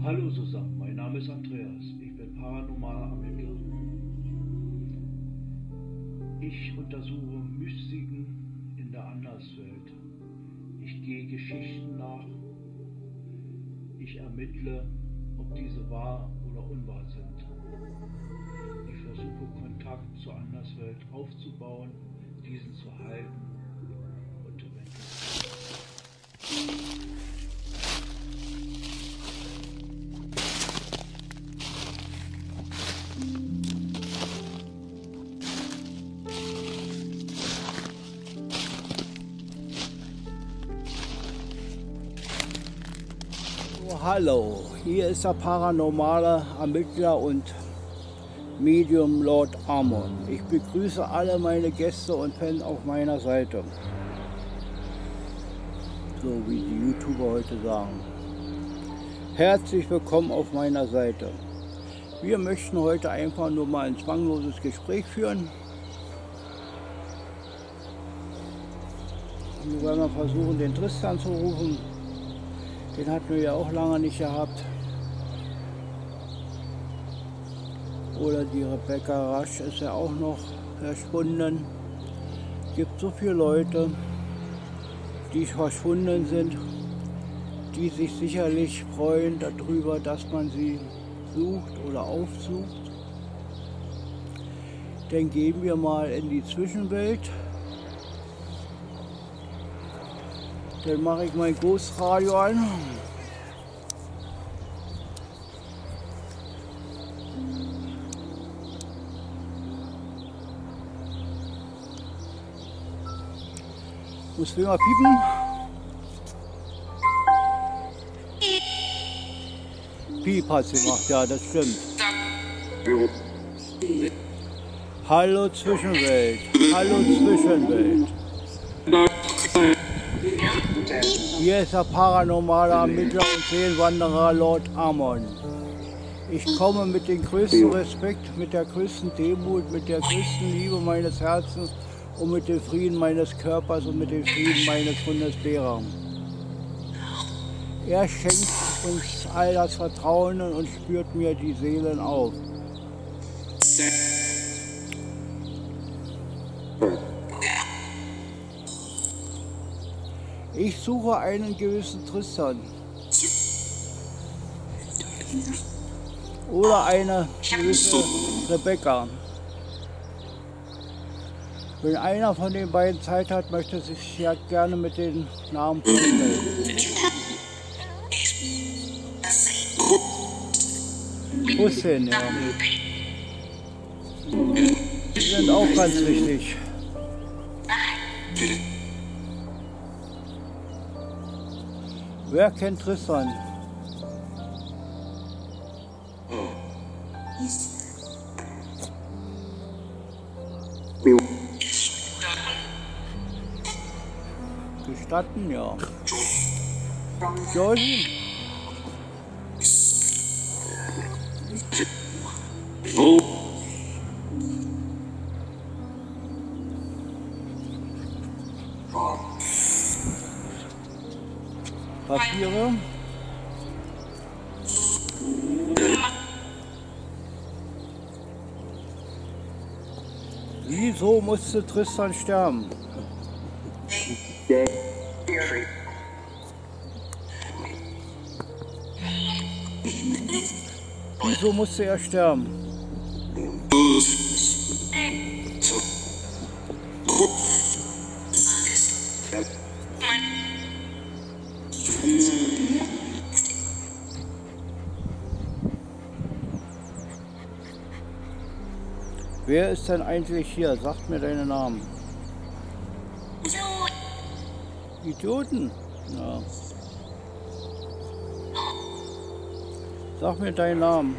Hallo zusammen, mein Name ist Andreas, ich bin paranormaler Ermittler. Ich untersuche Mystiken in der Anderswelt. Ich gehe Geschichten nach. Ich ermittle, ob diese wahr oder unwahr sind. Ich versuche Kontakt zur Anderswelt aufzubauen, diesen zu halten und Hallo, hier ist der paranormale Ermittler und Medium Lord Amon. Ich begrüße alle meine Gäste und Fans auf meiner Seite. So wie die YouTuber heute sagen. Herzlich willkommen auf meiner Seite. Wir möchten heute einfach nur mal ein zwangloses Gespräch führen. Wir wollen mal versuchen, den Tristan zu rufen. Den hatten wir ja auch lange nicht gehabt. Oder die Rebecca Rasch ist ja auch noch verschwunden. Es gibt so viele Leute, die verschwunden sind, die sich sicherlich freuen darüber, dass man sie sucht oder aufsucht. Dann gehen wir mal in die Zwischenwelt. Dann mache ich mein Ghostradio an. Muss wieder mal piepen. Piep hat sie gemacht, ja, das stimmt. Hallo Zwischenwelt. Hallo Zwischenwelt. Hier ist der paranormale Ermittler und Seelenwanderer Lord Amon. Ich komme mit dem größten Respekt, mit der größten Demut, mit der größten Liebe meines Herzens und mit dem Frieden meines Körpers und mit dem Frieden meines Hundes Bera. Er schenkt uns all das Vertrauen und spürt mir die Seelen auf. Ich suche einen gewissen Tristan. Oder eine gewisse Rebecca. Wenn einer von den beiden Zeit hat, möchte sich ja gerne mit den Namen vorstellen. Hussein, ja. Die sind auch ganz wichtig. Wer kennt Tristan? Gestatten, ja. Jordi? Papiere? Wieso musste Tristan sterben? Wieso musste er sterben? Wer ist denn eigentlich hier? Sagt mir deinen Namen. Idioten? Ja. Sag mir deinen Namen.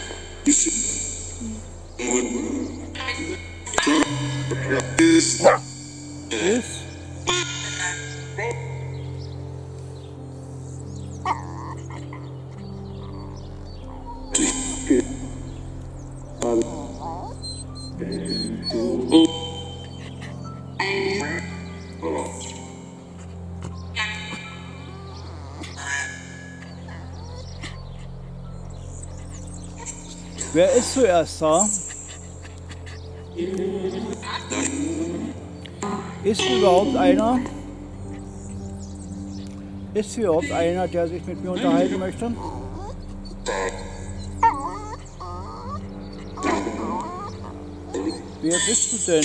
Ist? Wer ist zuerst da? Ist überhaupt einer? Ist hier überhaupt einer, der sich mit mir unterhalten möchte? Wer bist du denn?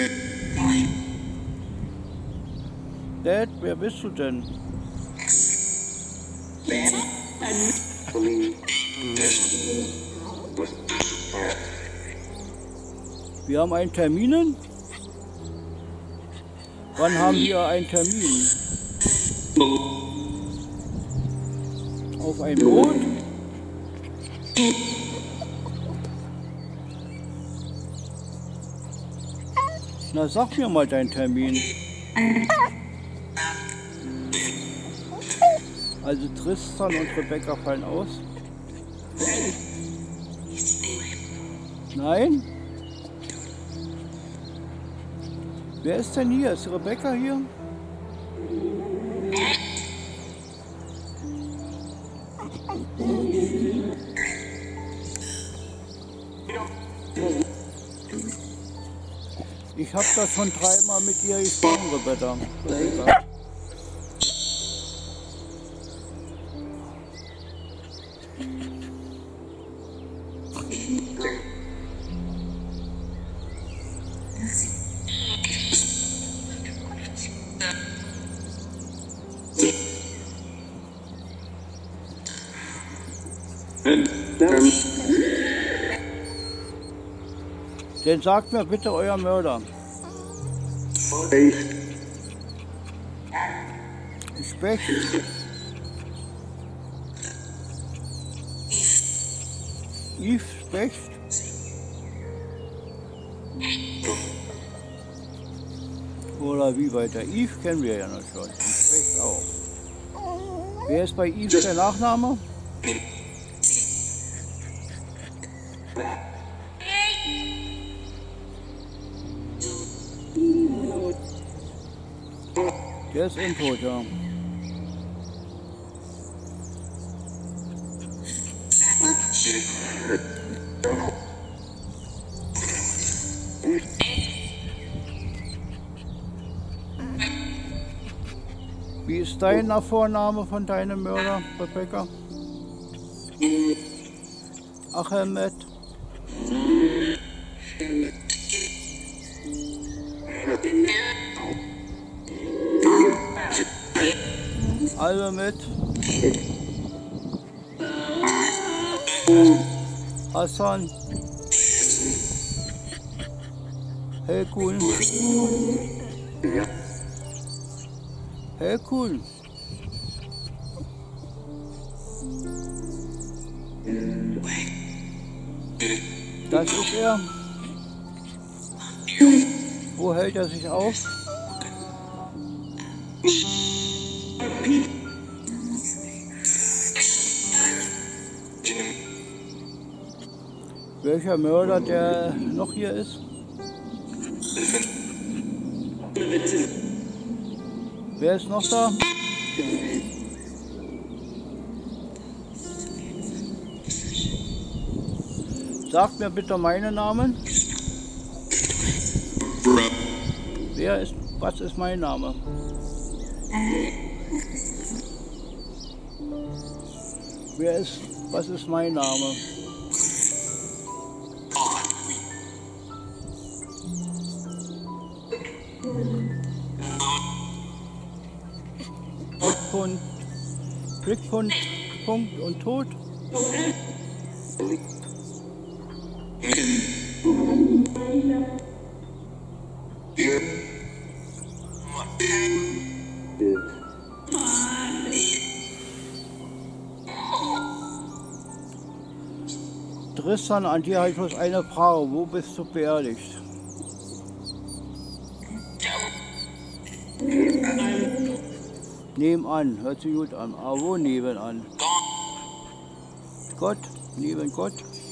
Dad, wer bist du denn? Wir haben einen Termin. Wann haben wir einen Termin? Auf ein Boot? Na, sag mir mal deinen Termin. Also Tristan und Rebecca fallen aus. Nein? Wer ist denn hier? Ist Rebecca hier? Ich habe da schon dreimal mit ihr gesprochen, Rebecca. Dann sagt mir bitte euer Mörder. Specht. Yves Specht. Oder wie weiter? Yves kennen wir ja noch schon. Specht auch. Wer ist bei Yves der Nachname? Der ist untot, ja. Wie ist dein Vorname von deinem Mörder, Rebecca? Ahmed. Alle mit. Hassan. Helkun. Helkun. Das ist er. Wo hält er sich auf? Welcher Mörder, der noch hier ist? Wer ist noch da? Sagt mir bitte meinen Namen. Wer ist, was ist mein Name? Wer ist, was ist mein Name? Blickpunkt, Punkt und Tod. Tristan, an dir habe ich bloß eine Frage. Wo bist du beerdigt? Nebenan, hört sich gut an. Aber wo nebenan? Gott, neben Gott.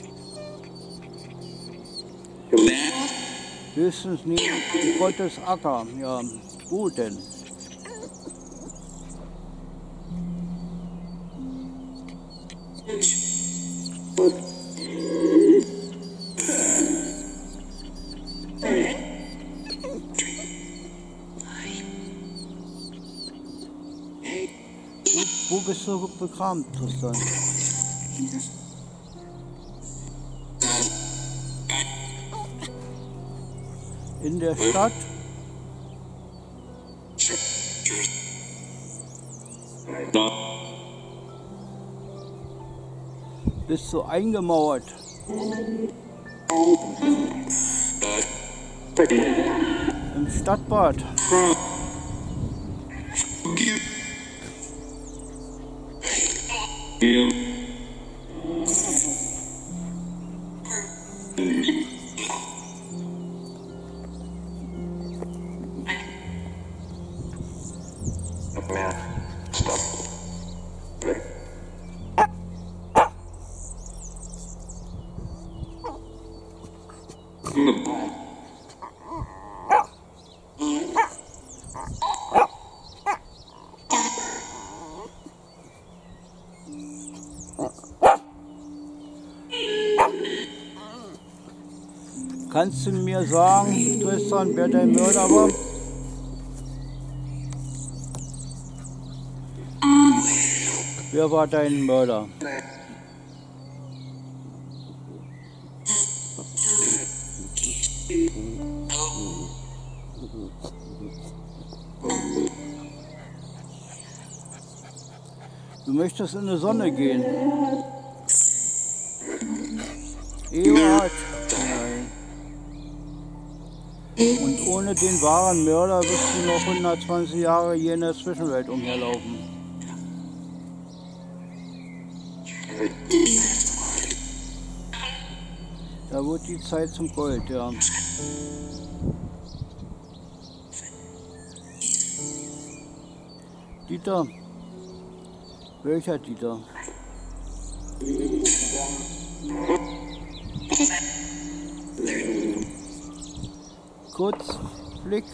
Höchstens neben Gottes Acker. Ja, wo denn? du begraben, Tristan? In der Stadt? Bist du eingemauert? Im Stadtbad? Kannst du mir sagen, Tristan, wer dein Mörder war? Wer war dein Mörder? Du möchtest in die Sonne gehen. Ewald. Nein. Und ohne den wahren Mörder wirst du noch 120 Jahre hier in der Zwischenwelt umherlaufen. Da wird die Zeit zum Gold, ja. Dieter? Welcher Dieter? Kurzblick.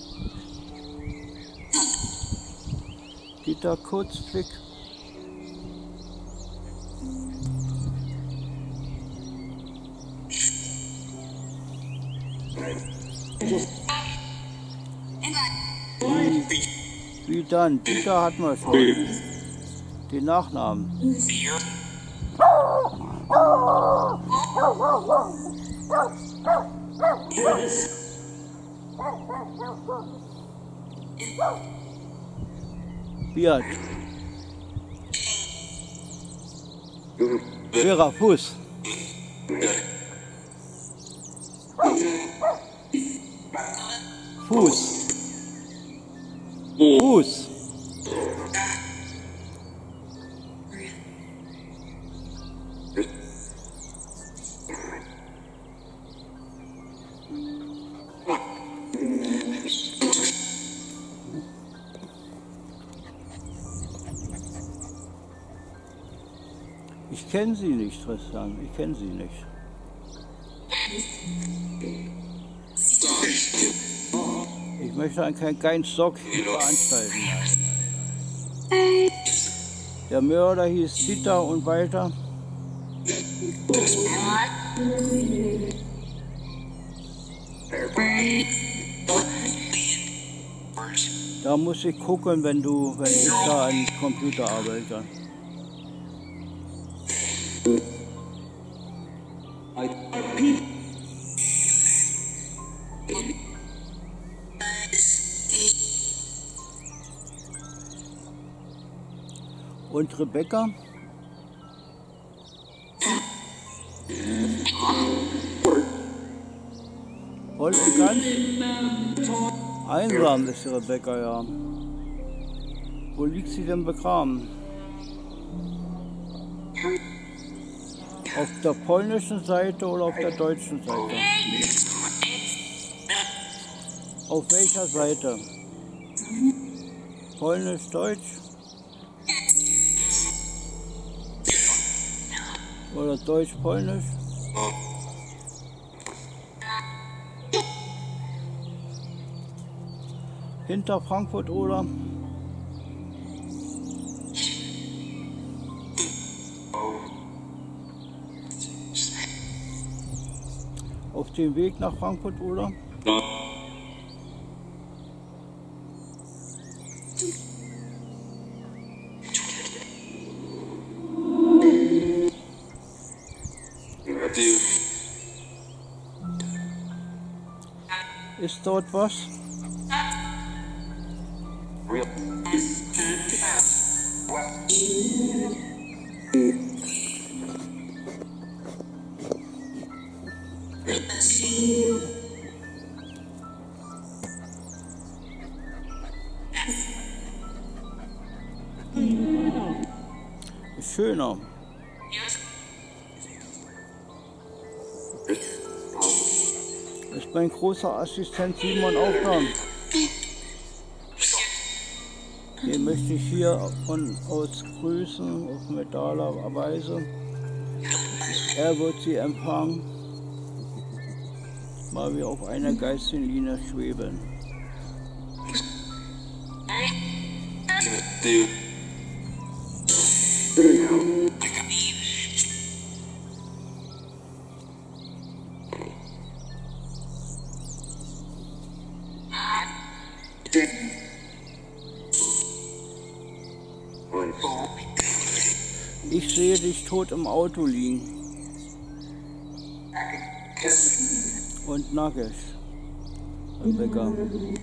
Dieter Kurzblick. Wie dann? Dieter hatten wir schon. Den Nachnamen. Biat. Schwerer Fuß. Fuß. Fuß. Ich kenne sie nicht, Tristan. Ich kenne sie nicht. Ich möchte keinen Stock veranstalten. Der Mörder hieß Dieter und weiter. Da muss ich gucken, wenn ich da am Computer arbeite. Und Rebecca? Voll und ganz? Einsam ist die Rebecca, ja. Wo liegt sie denn begraben? Auf der polnischen Seite oder auf der deutschen Seite? Auf welcher Seite? Polnisch, Deutsch? Oder Deutsch, Polnisch? Hinter Frankfurt oder? Auf dem Weg nach Frankfurt oder? Ist dort was? Ist schöner. Ist mein großer Assistent Simon auch da. Den möchte ich hier von aus grüßen, auf metaler Weise. Er wird sie empfangen, mal wir auf einer geistigen Linie schweben. Ich sehe dich tot im Auto liegen und nackig, Rebecca.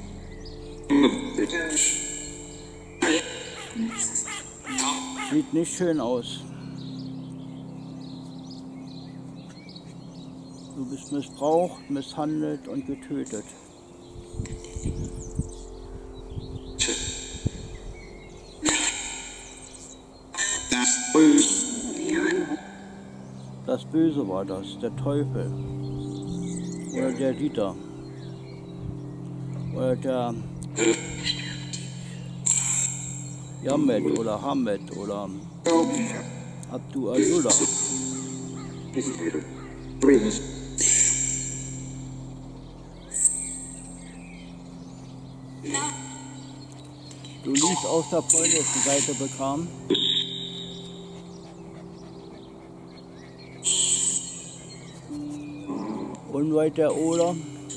Sieht nicht schön aus. Du bist missbraucht, misshandelt und getötet. Das Böse war das, der Teufel oder der Dieter oder der Yamet oder Hamed oder Abdu Azula. Du liegst auf der polnischen Seite bekam. Unweit der Oder.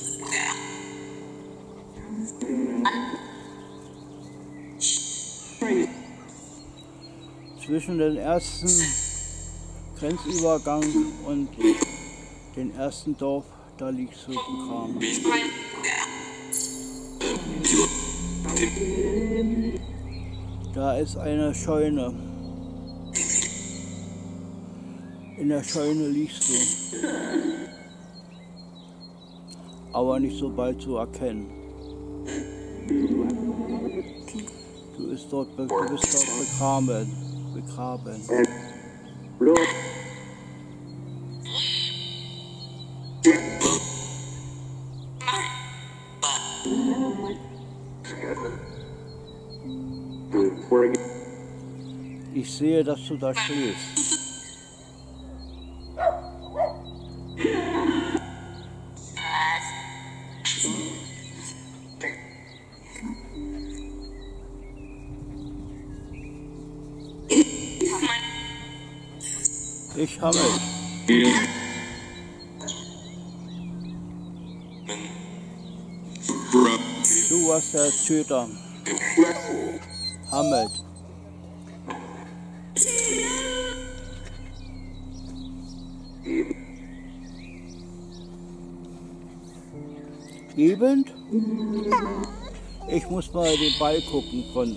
Zwischen dem ersten Grenzübergang und dem ersten Dorf, da liegst du begraben. Da ist eine Scheune. In der Scheune liegst du. Aber nicht so bald zu erkennen. Du bist dort begraben. Ich sehe, dass du da stehst. Ich habe es. Du warst der Töter. Hamed. Eben? Ich muss mal den Ball gucken von.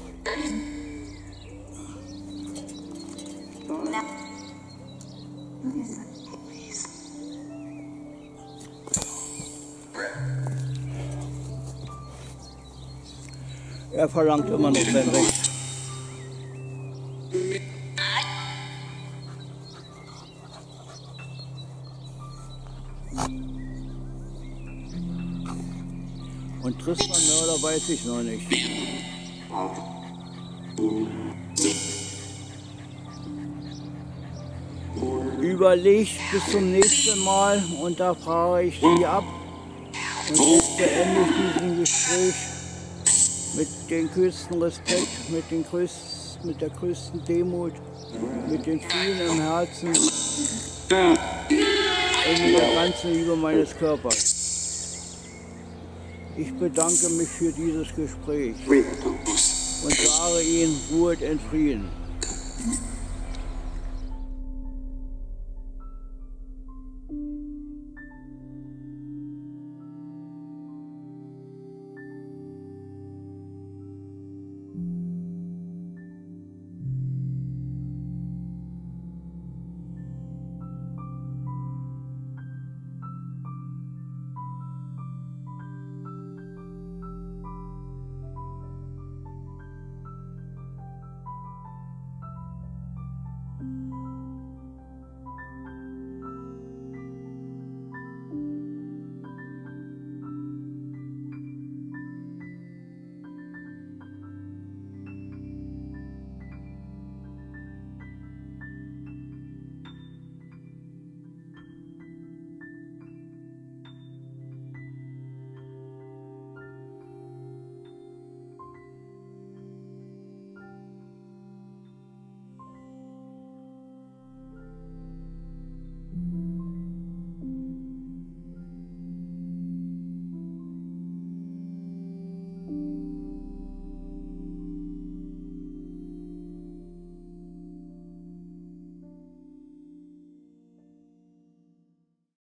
Er verlangt immer noch sein Recht. Und Tristan Mörder weiß ich noch nicht. Überleg bis zum nächsten Mal und da frage ich Sie ab. Und jetzt beende ich diesen Gespräch mit dem größten Respekt, mit der größten Demut, mit dem Frieden im Herzen und mit der ganzen Liebe meines Körpers. Ich bedanke mich für dieses Gespräch und sage Ihnen, ruhet in Frieden.